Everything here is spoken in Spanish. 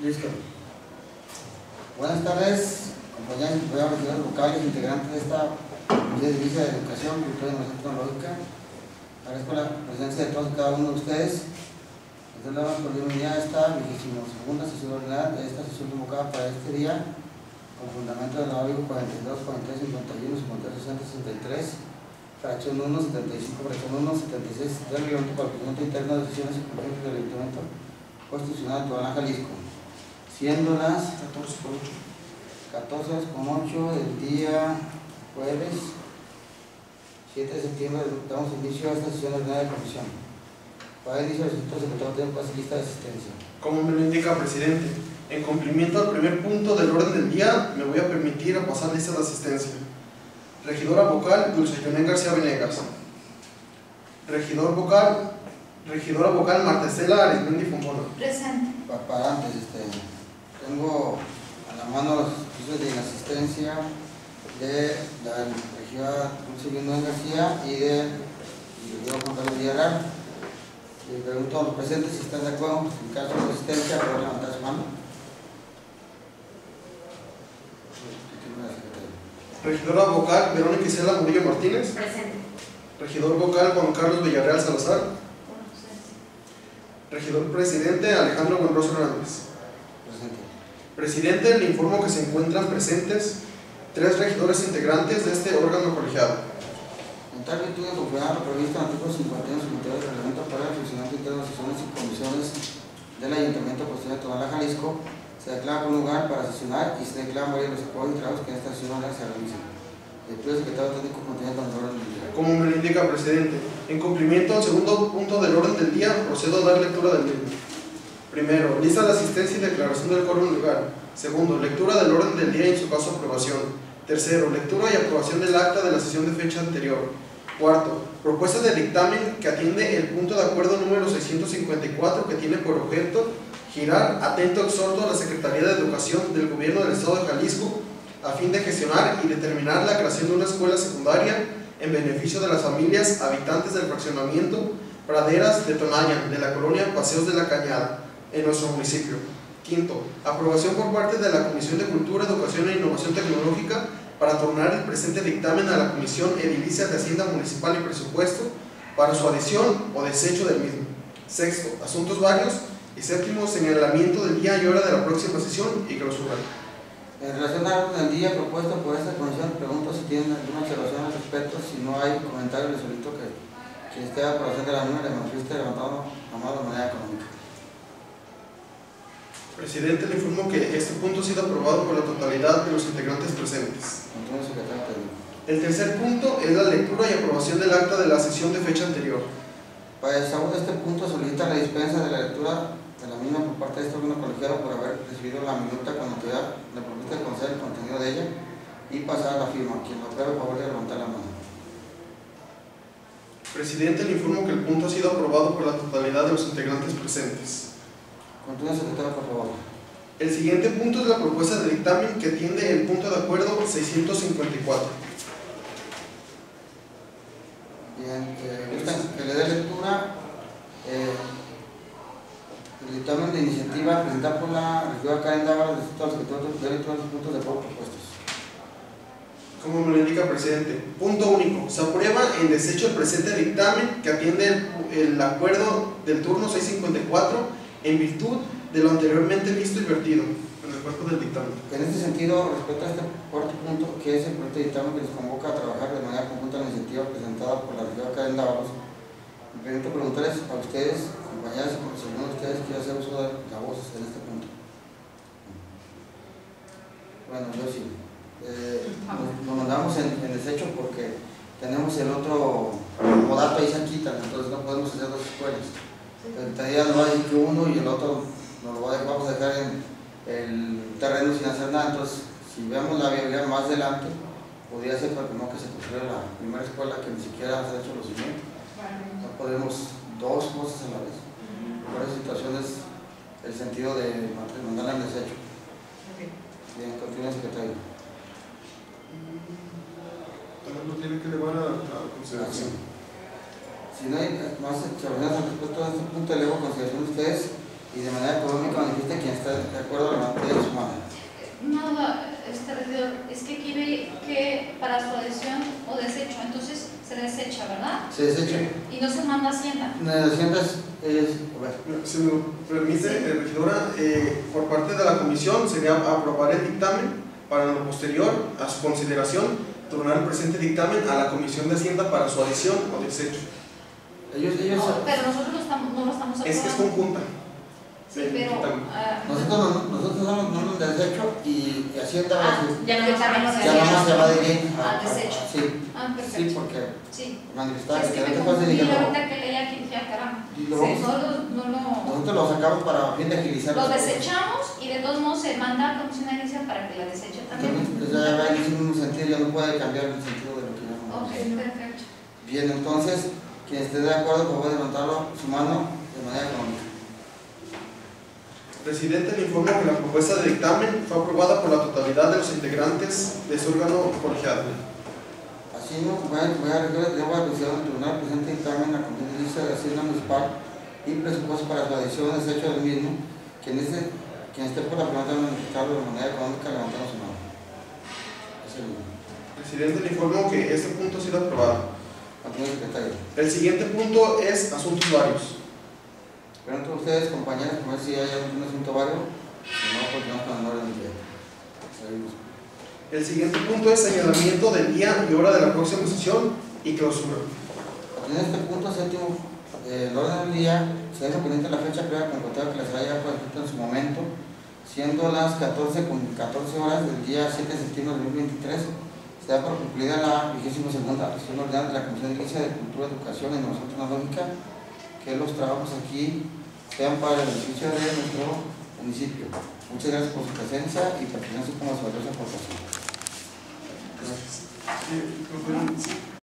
Listo. Buenas tardes, compañeros vocales, integrantes de esta División de Educación, Cultura y Innovación Tecnológica. Agradezco la presencia de todos y cada uno de ustedes. Les doy la más cordial bienvenida a esta 22ª sesión ordinaria de esta sesión convocada para este día, con fundamento del Análogo 42, 43, 51, 52, 60, 63, fracción 1, 75, fracción 1, 76 del reglamento para el procedimiento interno de sesiones y conferencias del Ayuntamiento Constitucional de Tonalá, Jalisco, siendo las 14:08 del día jueves 7 de septiembre. Damos inicio a esta sesión ordinaria de comisión. Para el inicio, el secretario tiene lista de asistencia. Como me lo indica, presidente, en cumplimiento al primer punto del orden del día, me voy a permitir a pasar lista de asistencia. Regidora vocal, Dulce Yoné García Venegas. Regidora vocal, Marta Estela Arismendi Fombona. Presente. Para antes, tengo a la mano los oficios de inasistencia de la regidora Dulce Yoné García y del regidor Juan Carlos Villarreal. Les pregunto a los presentes si están de acuerdo en caso de asistencia, por levantar su mano. Regidora vocal, Verónica Isela Murillo Martínez. Presente. Regidor vocal, Juan Carlos Villarreal Salazar. Regidor presidente, Alejandro Buenroso Hernández. Presente. Presidente, le informo que se encuentran presentes 3 regidores integrantes de este órgano colegiado. En tal virtud de conformidad a lo previsto en el artículo 51 y 52 del reglamento para el funcionamiento interno de sesiones y comisiones del Ayuntamiento Constitucional de Tonalá, Jalisco, se declara un lugar para sesionar y se declaran varios los acuerdos y trabajos que en esta sesión se realizan. El secretario técnico contiene el orden del día. Como me lo indica, presidente, en cumplimiento al segundo punto del orden del día, procedo a dar lectura del mismo. Primero, lista de asistencia y declaración del quórum legal. Segundo, lectura del orden del día y en su caso aprobación. Tercero, lectura y aprobación del acta de la sesión de fecha anterior. Cuarto, propuesta de dictamen que atiende el punto de acuerdo número 654 que tiene por objeto girar atento exhorto a la Secretaría de Educación del Gobierno del Estado de Jalisco a fin de gestionar y determinar la creación de una escuela secundaria en beneficio de las familias habitantes del fraccionamiento Praderas de Tonaya, de la colonia Paseos de la Cañada, en nuestro municipio. Quinto, aprobación por parte de la Comisión de Cultura, Educación e Innovación Tecnológica para tornar el presente dictamen a la Comisión Edilicia de Hacienda Municipal y Presupuesto para su adhesión o desecho del mismo. Sexto, asuntos varios. Y séptimo, señalamiento del día y hora de la próxima sesión y clausura. En relación al orden del día propuesto por esta comisión, pregunto si tienen alguna observación al respecto. Si no hay comentario, les solicito que quien esté a aprobación de la misma le manifieste levantando la mano de manera económica. Presidente, le informo que este punto ha sido aprobado por la totalidad de los integrantes presentes. Continúe, secretario técnico. El tercer punto es la lectura y aprobación del acta de la sesión de fecha anterior. Para el sabor de este punto, solicita la dispensa de la lectura de la misma por parte de este órgano colegiado por haber recibido la minuta con autoridad de propuesta de conocer el contenido de ella y pasar a la firma. Quien lo apruebe, por favor de levantar la mano. Presidente, le informo que el punto ha sido aprobado por la totalidad de los integrantes presentes. Continúe, secretario, por favor. El siguiente punto es la propuesta de dictamen que atiende el punto de acuerdo 654. Bien, gustan que le dé lectura el dictamen de iniciativa presentada por la regidora Karen Dávalos de todos los puntos de acuerdo propuestos. Como me lo indica, presidente. Punto único. Se aprueba en desecho el presente dictamen que atiende el acuerdo del turno 654 en virtud de lo anteriormente visto y vertido en el cuerpo del dictamen. En este sentido, respecto a este cuarto punto, que es el proyecto de dictamen que nos convoca a trabajar de manera conjunta la iniciativa presentada por la regidora Karen Dávalos, me permito preguntarles a ustedes, compañeras, si alguno de ustedes quiere hacer uso de la voz en este punto. Bueno, yo sí. Nos mandamos en desecho porque tenemos el otro modato ahí cerquita, entonces no podemos hacer 2 escuelas. El taller nos va a decir que uno y el otro nos lo vamos a dejar en el terreno sin hacer nada. Entonces, si vemos la viabilidad más adelante, podría ser para que no que se construya la primera escuela que ni siquiera se ha hecho los cimientos. No podemos 2 cosas a la vez. Por esa situación es el sentido de mandarla en desecho. Bien, continúa, secretario. También lo tiene que llevar a consideración. Si no hay más observaciones al respecto de este punto, elevo a consideración de ustedes y de manera económica manifiesta presidente, quien está de acuerdo, levante su mano. No, regidor, es que aquí ve que para su adhesión o desecho, entonces se desecha, ¿verdad? Se desecha. Y no se manda a Hacienda. La Hacienda es Si me permite, regidora, por parte de la comisión sería aprobar el dictamen para lo posterior a su consideración, turnar el presente dictamen a la Comisión de Hacienda para su adhesión o desecho. ellos No, pero nosotros no lo estamos aprobando. Es que es conjunta. Sí, pero nosotros no de desecho y Hacienda va a decir, ya ya nomás se va de bien al desecho. Sí, Perfecto. sí, porque sí. manifestar Es que me confundí ahorita que leía aquí, dije, caramba. Nosotros lo sacamos para fin de agilizar. Lo desechamos y de todos modos se manda a comisión de inicia para que la deseche también. Pues ya va en el mismo sentido, ya no puede cambiar el sentido de lo que ya no. Ok, perfecto. Bien, entonces, quien esté de acuerdo, por favor, levantarlo su mano de manera económica. Presidente, le informo que la propuesta de dictamen fue aprobada por la totalidad de los integrantes de su órgano colegiado. Así no, voy a considerar el tribunal presente dictamen a la Comisión de Hacienda Municipal y presupuesto para su adhesión o desecho del mismo. Quien esté por la pregunta de manifestarlo de manera económica, levantando su mano. Es el mismo. Presidente, le informo que este punto ha sido aprobado. Continúe, secretario. El siguiente punto es asuntos varios. Pregunto a ustedes, compañeros, a ver si hay algún asunto vario. Si no, continuamos con el orden del día. Seguimos. El siguiente punto es señalamiento del día y hora de la próxima sesión y clausura. En este punto séptimo, el orden del día se deja pendiente la fecha previa concretada que les haya prescrito en su momento, siendo las 14 horas del día 7 de septiembre de 2023. Se da por concluida la 22ª sesión ordinaria de la Comisión de Iglesia de Cultura, Educación e Innovación Tecnológica, que los trabajos aquí sean para el beneficio de nuestro municipio. Muchas gracias por su presencia y participación como su valiosa aportación. Gracias.